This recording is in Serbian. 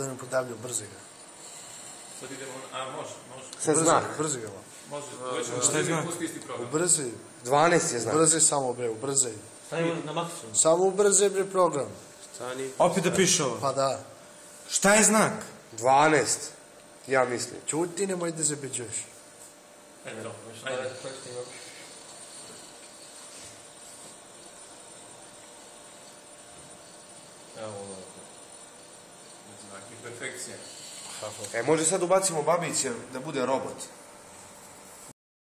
Sad ne podavljaju, brzi ga. Sad idemo, može. Sad znak. Brzi ga. Može, šta je znak? pusti isti program. Ubrzi. 12 je znak. Ubrzi samo, bre, ubrzi. Stavimo na maksimum. Samo ubrzi, bre, program. Opet da piše ovo. Pa da. Šta je znak? 12. Ja mislim. Čuti, nemoj da zabeđuješ. Eto, ajde. Evo ovo. Znak i perfekcija. Može sad ubacimo babiće da bude robot.